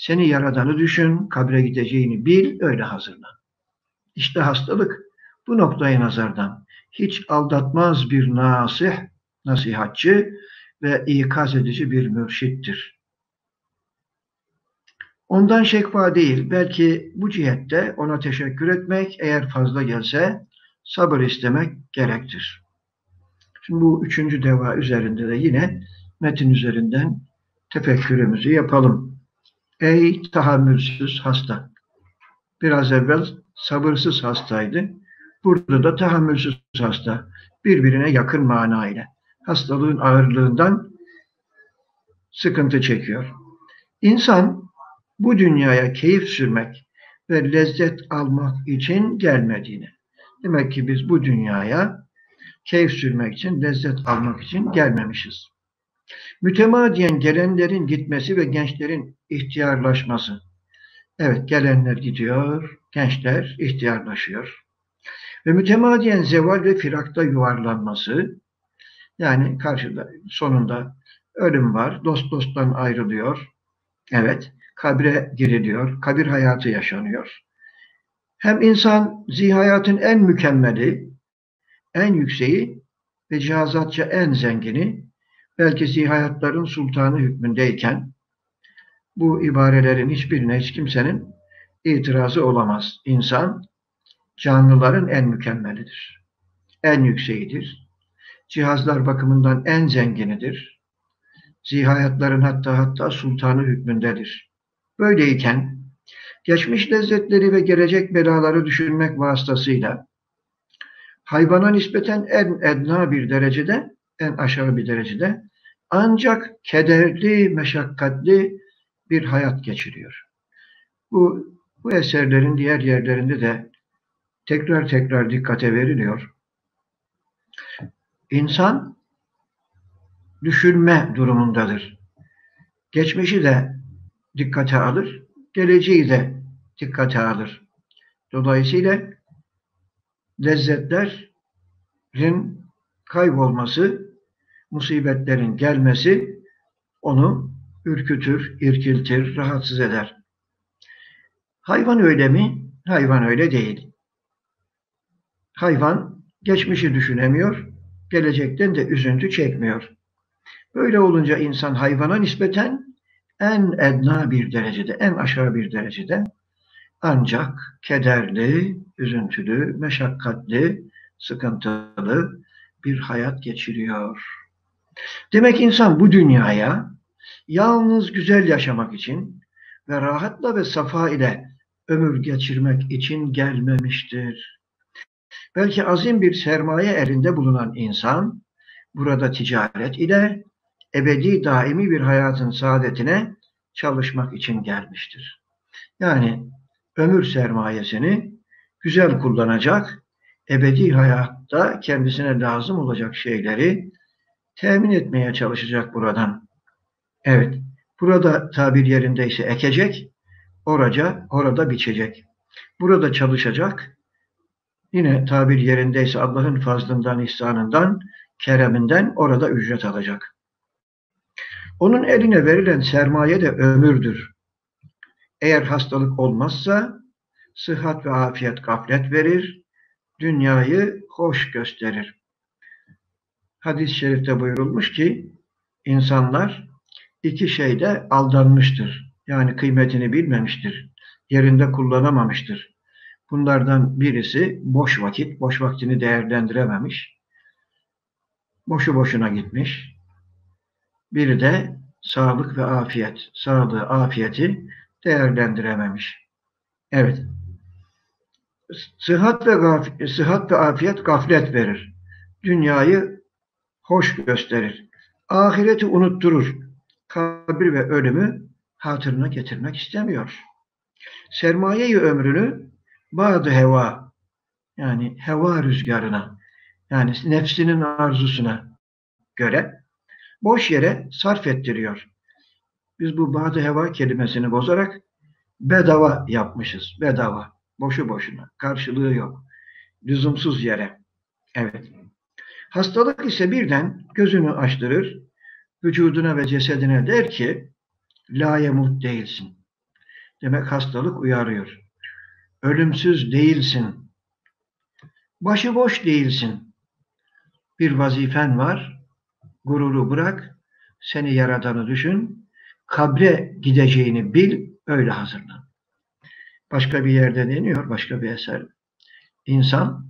Seni yaradanı düşün, kabre gideceğini bil, öyle hazırlan. İşte hastalık bu noktayı nazardan hiç aldatmaz bir nasih, nasihatçı ve ikaz edici bir mürşittir. Ondan şekva değil, belki bu cihette ona teşekkür etmek, eğer fazla gelse sabır istemek gerektir. Şimdi bu üçüncü deva üzerinde de yine metin üzerinden tefekkürümüzü yapalım. Ey tahammülsüz hasta! Biraz evvel sabırsız hastaydı. Burada da tahammülsüz hasta. Birbirine yakın manayla. Hastalığın ağırlığından sıkıntı çekiyor. İnsan bu dünyaya keyif sürmek ve lezzet almak için gelmediğini. Demek ki biz bu dünyaya keyif sürmek için, lezzet almak için gelmemişiz. Mütemadiyen gelenlerin gitmesi ve gençlerin ihtiyarlaşması. Evet, gelenler gidiyor, gençler ihtiyarlaşıyor. Ve mütemadiyen zeval ve firakta yuvarlanması, yani karşıda sonunda ölüm var, dost dosttan ayrılıyor. Evet, kabre giriliyor, kabir hayatı yaşanıyor. Hem insan zihayatın en mükemmeli, en yükseği ve cihazatça en zengini, belki zihayatların sultanı hükmündeyken, bu ibarelerin hiçbirine hiç kimsenin itirazı olamaz. İnsan, canlıların en mükemmelidir, en yükseğidir. Cihazlar bakımından en zenginidir. Zihayatların hatta sultanı hükmündedir. Böyleyken, geçmiş lezzetleri ve gelecek belaları düşünmek vasıtasıyla, hayvana nispeten en edna bir derecede, en aşağı bir derecede, ancak kederli, meşakkatli bir hayat geçiriyor. Bu eserlerin diğer yerlerinde de tekrar dikkate veriliyor. İnsan düşünme durumundadır. Geçmişi de dikkate alır, geleceği de dikkate alır. Dolayısıyla lezzetlerin kaybolması, musibetlerin gelmesi onu ürkütür, irkiltir, rahatsız eder. Hayvan öyle mi? Hayvan öyle değil. Hayvan geçmişi düşünemiyor, gelecekten de üzüntü çekmiyor. Böyle olunca insan hayvana nispeten en edna bir derecede, en aşağı bir derecede ancak kederli, üzüntülü, meşakkatli, sıkıntılı bir hayat geçiriyor. Demek insan bu dünyaya yalnız güzel yaşamak için ve rahatla ve safa ile ömür geçirmek için gelmemiştir. Belki azim bir sermaye elinde bulunan insan, burada ticaret ile ebedi daimi bir hayatın saadetine çalışmak için gelmiştir. Yani ömür sermayesini güzel kullanacak, ebedi hayatta kendisine lazım olacak şeyleri temin etmeye çalışacak buradan. Evet, burada tabir yerindeyse ekecek, orada biçecek. Burada çalışacak, yine tabir yerindeyse Allah'ın fazlından, ihsanından, kereminden orada ücret alacak. Onun eline verilen sermaye de ömürdür. Eğer hastalık olmazsa sıhhat ve afiyet gaflet verir, dünyayı hoş gösterir. Hadis-i şerifte buyurulmuş ki insanlar iki şeyde aldanmıştır. Yani kıymetini bilmemiştir, yerinde kullanamamıştır. Bunlardan birisi boş vakit, boş vaktini değerlendirememiş, boşu boşuna gitmiş. Biri de sağlık ve afiyet, sağlığı, afiyeti değerlendirememiş. Evet. Sıhhat ve afiyet gaflet verir. Dünyayı hoş gösterir. Ahireti unutturur. Kabir ve ölümü hatırına getirmek istemiyor. Sermaye-i ömrünü ba'd heva, yani heva rüzgarına, yani nefsinin arzusuna göre boş yere sarf ettiriyor. Biz bu ba'd heva kelimesini bozarak bedava yapmışız. Bedava. Boşu boşuna. Karşılığı yok. Lüzumsuz yere. Evet. Hastalık ise birden gözünü açtırır, vücuduna ve cesedine der ki, la yemut değilsin. Demek hastalık uyarıyor. Ölümsüz değilsin. Başıboş değilsin. Bir vazifen var. Gururu bırak. Seni yaratanı düşün. Kabre gideceğini bil. Öyle hazırlan. Başka bir yerde deniyor. Başka bir eser. İnsan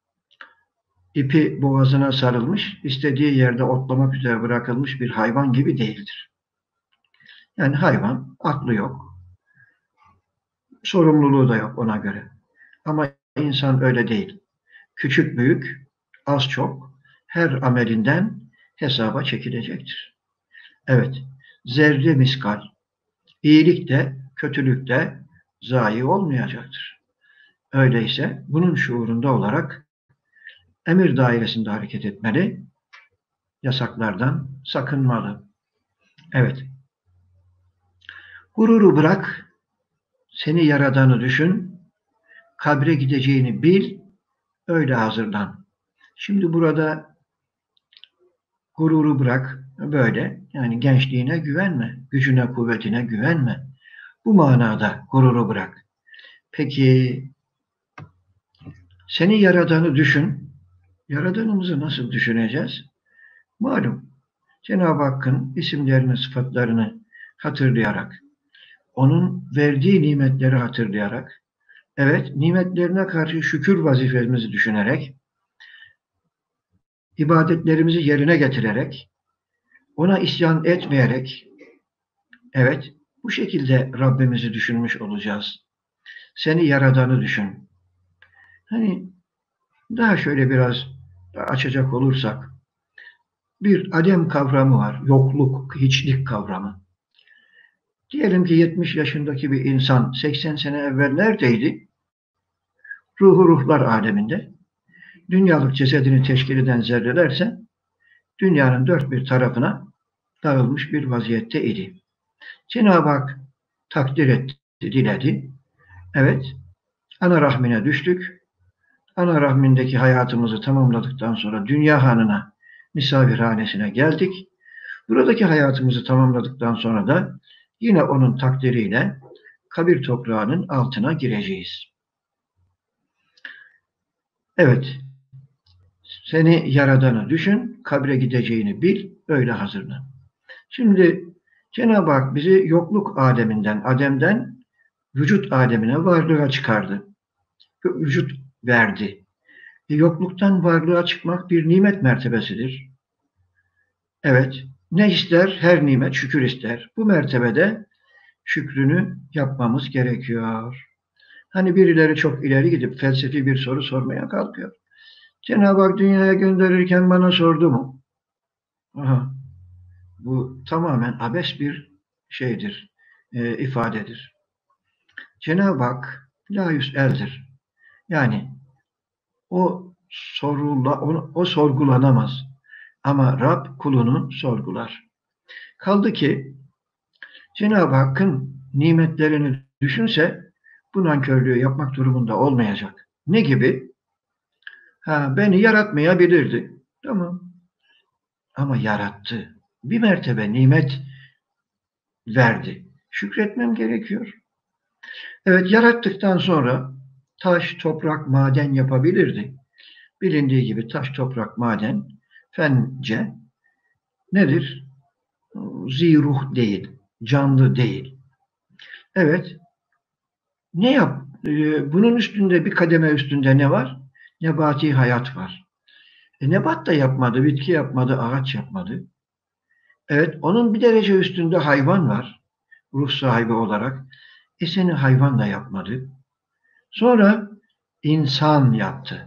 ipi boğazına sarılmış, istediği yerde otlamak üzere bırakılmış bir hayvan gibi değildir. Yani hayvan aklı yok. Sorumluluğu da yok ona göre. Ama insan öyle değil. Küçük büyük, az çok her amelinden hesaba çekilecektir. Evet, zerre miskal, iyilik de kötülük de zayi olmayacaktır. Öyleyse bunun şuurunda olarak emir dairesinde hareket etmeli, yasaklardan sakınmalı. Evet, gururu bırak, seni yaradanı düşün, kabre gideceğini bil, öyle hazırlan. Şimdi burada gururu bırak, böyle yani gençliğine güvenme, gücüne kuvvetine güvenme. Bu manada gururu bırak. Peki seni yaradanı düşün. Yaradanımızı nasıl düşüneceğiz? Malum Cenab-ı Hakk'ın isimlerini, sıfatlarını hatırlayarak, onun verdiği nimetleri hatırlayarak, evet nimetlerine karşı şükür vazifemizi düşünerek, ibadetlerimizi yerine getirerek, ona isyan etmeyerek, evet bu şekilde Rabbimizi düşünmüş olacağız. Seni yaradanı düşün. Hani daha şöyle biraz açacak olursak, bir adem kavramı var, yokluk, hiçlik kavramı. Diyelim ki 70 yaşındaki bir insan 80 sene evvel neredeydi? Ruhu ruhlar aleminde. Dünyalık cesedini teşkil eden zerrelerse dünyanın dört bir tarafına dağılmış bir vaziyette idi. Cenab-ı Hak takdir etti, diledi. Evet, ana rahmine düştük. Ana rahmindeki hayatımızı tamamladıktan sonra dünya hanına, misafirhanesine geldik. Buradaki hayatımızı tamamladıktan sonra da yine onun takdiriyle kabir toprağının altına gireceğiz. Evet, seni yaradanı düşün, kabre gideceğini bil, öyle hazırlan. Şimdi Cenab-ı Hak bizi yokluk aleminden, Adem'den vücut alemine, varlığa çıkardı. Vücut verdi. Yokluktan varlığa çıkmak bir nimet mertebesidir. Evet, ne ister? Her nimet şükür ister. Bu mertebede şükrünü yapmamız gerekiyor. Hani birileri çok ileri gidip felsefi bir soru sormaya kalkıyor. Cenab-ı Hak dünyaya gönderirken bana sordu mu? Aha, bu tamamen abes bir şeydir, ifadedir. Cenab-ı Hak la yüs'eldir. Yani o sorgulanamaz. Ama Rab kulunu sorgular. Kaldı ki Cenab-ı Hakk'ın nimetlerini düşünse bu nankörlüğü yapmak durumunda olmayacak. Ne gibi? Beni yaratmayabilirdi. Tamam. Ama yarattı. Bir mertebe nimet verdi. Şükretmem gerekiyor. Evet, yarattıktan sonra taş, toprak, maden yapabilirdi. Bilindiği gibi taş, toprak, maden fence nedir? Ziruh değil, canlı değil. Evet, ne yap? Bunun üstünde bir kademe üstünde ne var? Nebati hayat var. Nebat da yapmadı, bitki yapmadı, ağaç yapmadı. Evet, onun bir derece üstünde hayvan var, ruh sahibi olarak. Seni hayvan da yapmadı. Sonra insan yaptı.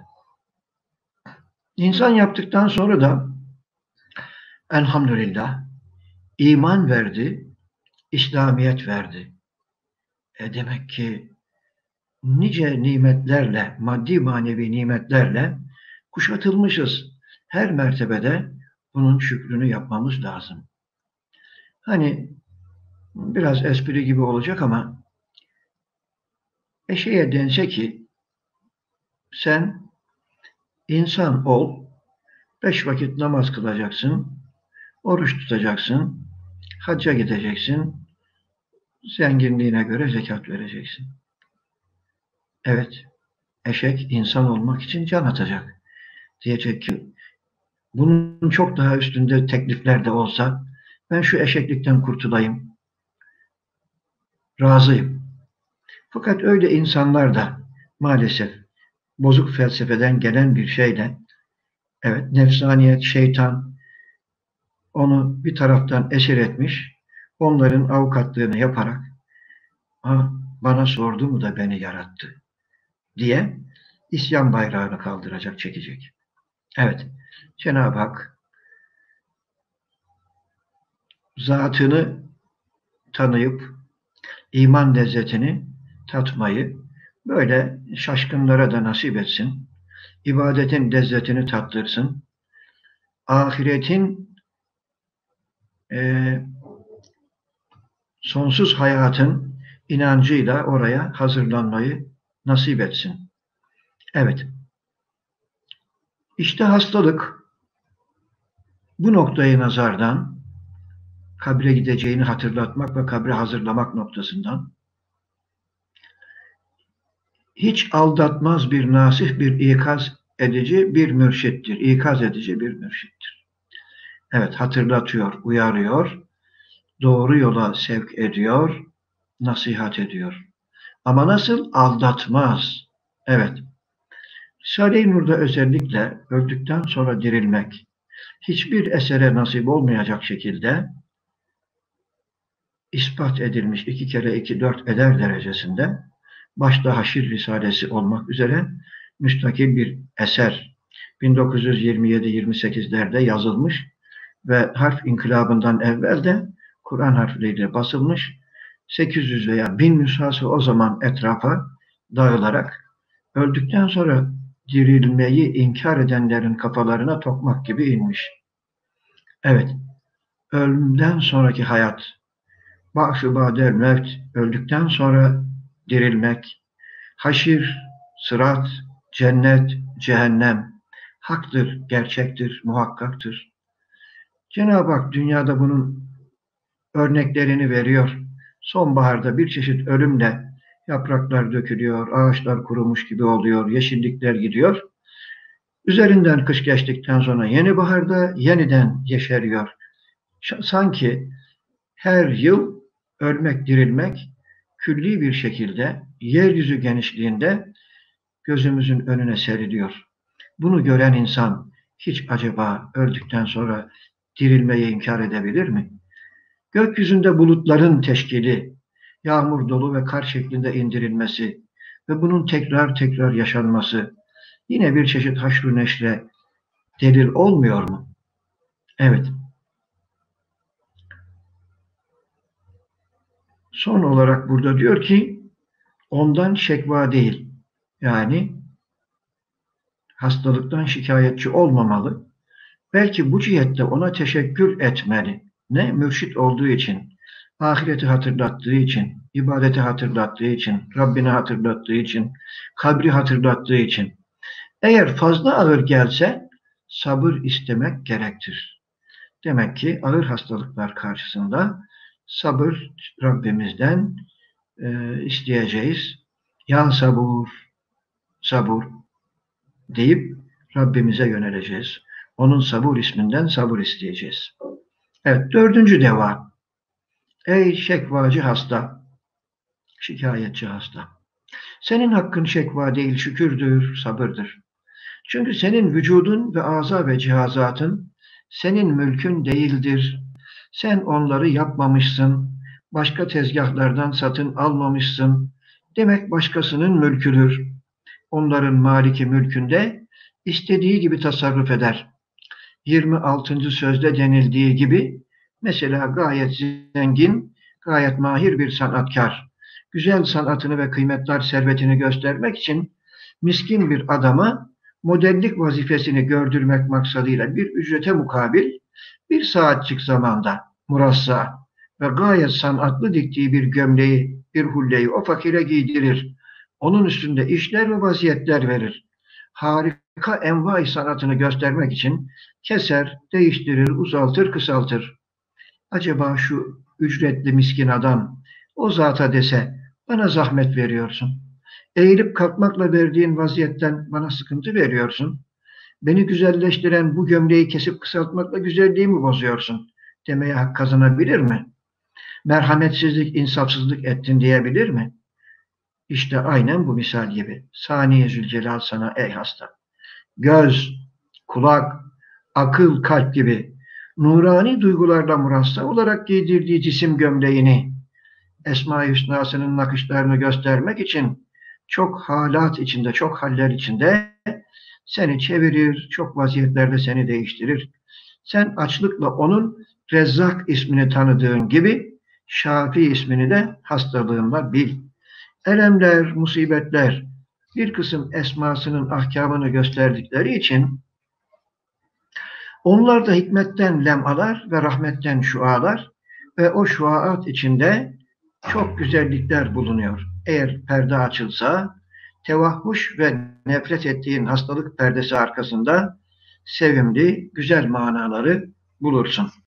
İnsan yaptıktan sonra da elhamdülillah iman verdi, İslamiyet verdi. Demek ki nice nimetlerle, maddi manevi nimetlerle kuşatılmışız. Her mertebede bunun şükrünü yapmamız lazım. Hani biraz espri gibi olacak ama eşeğe dense ki sen insan ol, 5 vakit namaz kılacaksın, oruç tutacaksın, hacca gideceksin, zenginliğine göre zekat vereceksin. Evet, eşek insan olmak için can atacak. Diyecek ki bunun çok daha üstünde teklifler de olsa ben şu eşeklikten kurtulayım, razıyım. Fakat öyle insanlar da maalesef bozuk felsefeden gelen bir şeyle, evet, nefsaniyet, şeytan onu bir taraftan esir etmiş, onların avukatlığını yaparak ha, bana sordu mu da beni yarattı diye isyan bayrağını kaldıracak, çekecek. Evet, Cenab-ı Hak zatını tanıyıp iman lezzetini tatmayı böyle şaşkınlara da nasip etsin. İbadetin lezzetini tattırsın. Ahiretin sonsuz hayatın inancıyla oraya hazırlanmayı nasip etsin. Evet. İşte hastalık bu noktayı nazardan kabre gideceğini hatırlatmak ve kabre hazırlamak noktasından hiç aldatmaz bir nasih, bir ikaz edici bir mürşittir. İkaz edici bir mürşittir. Evet, hatırlatıyor, uyarıyor, doğru yola sevk ediyor, nasihat ediyor. Ama nasıl? Aldatmaz. Evet. Risale-i Nur'da özellikle öldükten sonra dirilmek, hiçbir esere nasip olmayacak şekilde ispat edilmiş 2 kere 2 4 eder derecesinde başta Haşir Risalesi olmak üzere müstakil bir eser 1927-28'lerde yazılmış ve harf inkılabından evvel de Kur'an harfleriyle basılmış 800 veya 1000 nüshası o zaman etrafa dağılarak öldükten sonra dirilmeyi inkar edenlerin kafalarına tokmak gibi inmiş. Evet, ölümden sonraki hayat, ba'su ba'del mevt, öldükten sonra dirilmek, haşir, sırat, cennet, cehennem, haktır, gerçektir, muhakkaktır. Cenab-ı Hak dünyada bunun örneklerini veriyor. Sonbaharda bir çeşit ölümle yapraklar dökülüyor, ağaçlar kurumuş gibi oluyor, yeşillikler gidiyor. Üzerinden kış geçtikten sonra yeni baharda yeniden yeşeriyor. Sanki her yıl ölmek, dirilmek külli bir şekilde yeryüzü genişliğinde gözümüzün önüne seriliyor. Bunu gören insan hiç acaba öldükten sonra dirilmeyi inkar edebilir mi? Gökyüzünde bulutların teşkili, yağmur dolu ve kar şeklinde indirilmesi ve bunun tekrar tekrar yaşanması yine bir çeşit haşr-ı neşre delil olmuyor mu? Evet. Son olarak burada diyor ki ondan şekva değil. Yani hastalıktan şikayetçi olmamalı. Belki bu cihette ona teşekkür etmeli. Ne? Mürşit olduğu için, ahireti hatırlattığı için, ibadeti hatırlattığı için, Rabbini hatırlattığı için, kabri hatırlattığı için. Eğer fazla ağır gelse sabır istemek gerektir. Demek ki ağır hastalıklar karşısında sabır Rabbimizden isteyeceğiz. Ya sabur, sabur deyip Rabbimize yöneleceğiz. Onun sabur isminden sabır isteyeceğiz. Evet, 4. deva. Ey şekvacı hasta, şikayetçi hasta. Senin hakkın şekva değil, şükürdür, sabırdır. Çünkü senin vücudun ve aza ve cihazatın senin mülkün değildir. Sen onları yapmamışsın, başka tezgahlardan satın almamışsın. Demek başkasının mülküdür. Onların maliki mülkünde istediği gibi tasarruf eder. 26. sözde denildiği gibi mesela gayet zengin, gayet mahir bir sanatkar, güzel sanatını ve kıymetli servetini göstermek için miskin bir adama modellik vazifesini gördürmek maksadıyla bir ücrete mukabil bir saatçik zamanda murassa ve gayet sanatlı diktiği bir gömleği, bir hulleyi o fakire giydirir. Onun üstünde işler ve vaziyetler verir. Harika envai sanatını göstermek için keser, değiştirir, uzaltır, kısaltır. Acaba şu ücretli miskin adam o zata dese, bana zahmet veriyorsun. Eğilip kalkmakla verdiğin vaziyetten bana sıkıntı veriyorsun. Beni güzelleştiren bu gömleği kesip kısaltmakla güzelliğimi bozuyorsun demeye hak kazanabilir mi? Merhametsizlik, insafsızlık ettin diyebilir mi? İşte aynen bu misal gibi. Saniye Zülcelal sana ey hasta. Göz, kulak, akıl, kalp gibi nurani duygularla murassa olarak giydirdiği cisim gömleğini Esma-i Hüsna'sının nakışlarını göstermek için çok halat içinde, çok haller içinde seni çevirir, çok vaziyetlerde seni değiştirir. Sen açlıkla onun Rezzak ismini tanıdığın gibi Şafi ismini de hastalığında bil. Elemler, musibetler bir kısım esmasının ahkamını gösterdikleri için onlar da hikmetten lemalar ve rahmetten şualar ve o şuaat içinde çok güzellikler bulunuyor. Eğer perde açılsa, tevahhuş ve nefret ettiğin hastalık perdesi arkasında sevimli, güzel manaları bulursun.